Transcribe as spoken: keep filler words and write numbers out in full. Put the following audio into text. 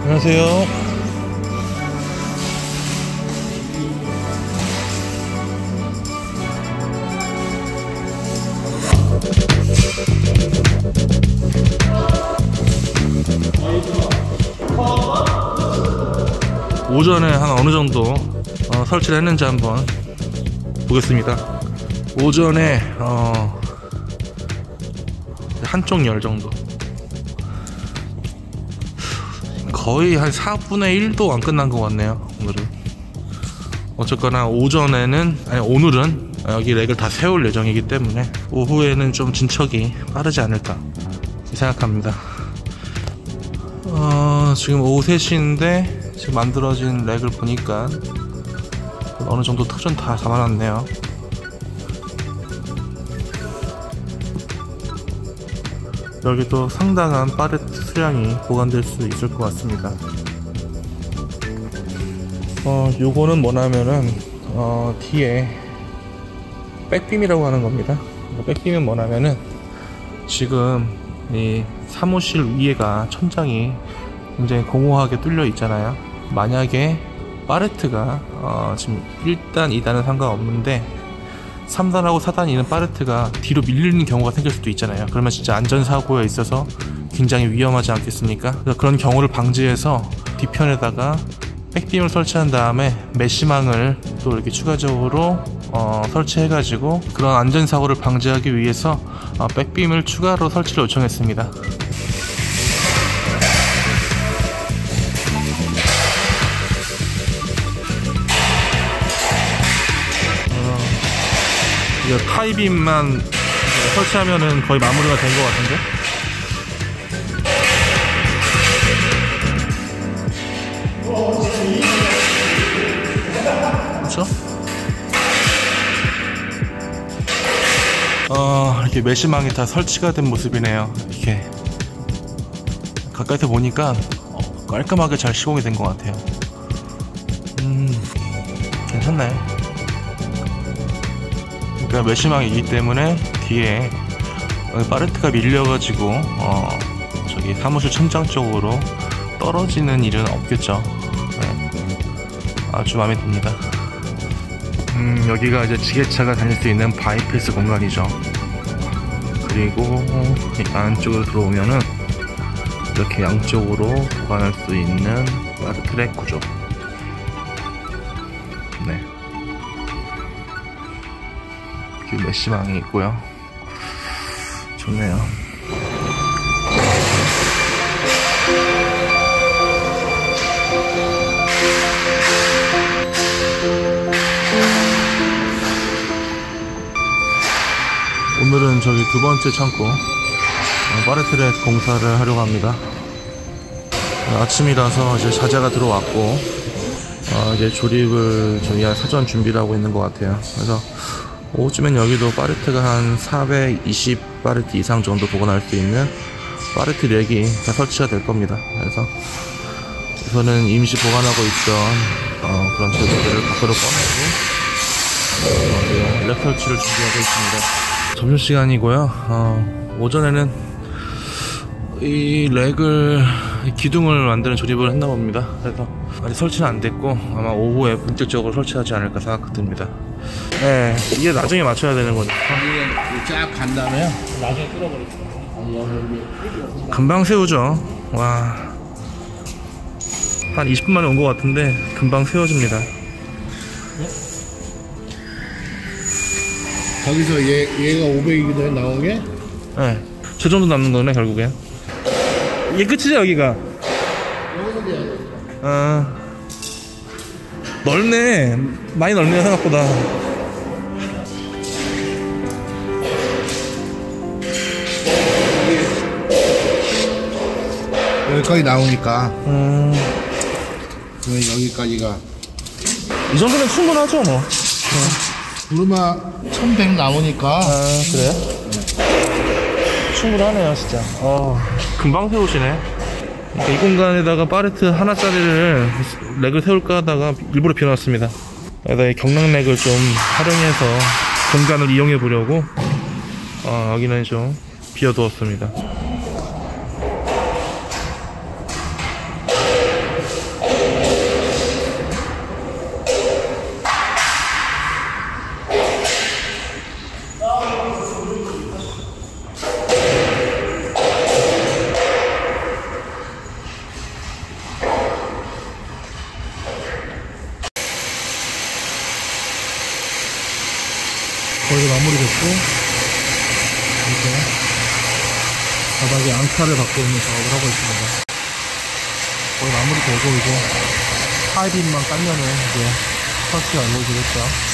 안녕하세요. 오전에 한 어느 정도 어, 설치를 했는지 한번 보겠습니다. 오전에 어, 한쪽 열 정도, 거의 한 사분의 일도 안 끝난 것 같네요. 오늘은 어쨌거나 오전에는, 아니 오늘은 여기 렉을 다 세울 예정이기 때문에 오후에는 좀 진척이 빠르지 않을까 생각합니다. 어, 지금 오후 세 시인데 지금 만들어진 렉을 보니까 어느 정도 터전 다 잡아놨네요. 여기도 상당한 팔레트 수량이 보관될 수 있을 것 같습니다. 어, 요거는 뭐냐면은 어, 뒤에 백빔이라고 하는 겁니다. 백빔은 뭐냐면은 지금 이 사무실 위에가 천장이 굉장히 공허하게 뚫려 있잖아요. 만약에 팔레트가 어, 지금 일 단, 이 단은 상관없는데 삼 단하고 사 단이 있는 팔레트가 뒤로 밀리는 경우가 생길 수도 있잖아요. 그러면 진짜 안전사고에 있어서 굉장히 위험하지 않겠습니까? 그래서 그런 경우를 방지해서 뒤편에다가 백빔을 설치한 다음에 메쉬망을 또 이렇게 추가적으로 어, 설치해가지고 그런 안전사고를 방지하기 위해서 어, 백빔을 추가로 설치를 요청했습니다. 이 타이빔만 설치하면은 거의 마무리가 된 것 같은데? 그렇죠? 어, 이렇게 메쉬망이 다 설치가 된 모습이네요. 이렇게 가까이서 보니까 깔끔하게 잘 시공이 된 것 같아요. 음, 괜찮나요? 그러니까 메쉬망이기 때문에 뒤에 팔레트가 밀려가지고 어 저기 사무실 천장 쪽으로 떨어지는 일은 없겠죠. 네. 아주 마음에 듭니다. 음, 여기가 이제 지게차가 다닐 수 있는 바이패스 공간이죠. 그리고 이 안쪽으로 들어오면은 이렇게 양쪽으로 보관할 수 있는 트랙 구조. 네. 메쉬망이 있고요. 좋네요. 오늘은 저기 두 번째 창고 팔레트랙 공사를 하려고 합니다. 아침이라서 이제 자재가 들어왔고 어 이제 조립을 저희가 사전 준비를 하고 있는 것 같아요. 그래서 오후쯤엔 여기도 팔레트가 한 사백이십 팔레트 이상 정도 보관할 수 있는 팔레트 렉이 다 설치가 될 겁니다. 그래서 우선은 임시 보관하고 있던 어, 그런 재료들을 밖으로 꺼내고 어, 렉 설치를 준비하고 있습니다. 점심시간이고요. 어, 오전에는 이 렉을 기둥을 만드는 조립을 했나 봅니다. 그래서 아직 설치는 안 됐고 아마 오후에 본격적으로 설치하지 않을까 생각됩니다. 네, 이게 나중에 맞춰야 되는 거니까. 쫙 간 다음에요. 나중에 뚫어버릴게요. 금방 세우죠. 와, 한 이십 분 만에 온 것 같은데 금방 세워집니다. 거기서 얘, 얘가 오백이기도 해 나온 게? 네, 저 정도 남는 거네 결국엔. 이게 끝이죠 여기가? 아, 넓네. 많이 넓네요 생각보다. 여기까지 나오니까 음, 그러면 여기까지가 이 정도면 충분하죠 뭐. 부르마 천백 나오니까. 아 그래요? 네. 충분하네요 진짜. 어, 금방 세우시네. 그러니까 이 공간에다가 팔레트 하나짜리를 렉을 세울까 하다가 일부러 비워놨습니다. 여기다 경락 렉을 좀 활용해서 공간을 이용해 보려고 어, 여기는 좀 비워두었습니다. 거의 마무리됐고, 이렇게 바닥에 앙카를 받고 있는 작업을 하고 있습니다. 거의 마무리되고, 이제 하이빔만 깔면은 이제 설치가 이루어지겠죠.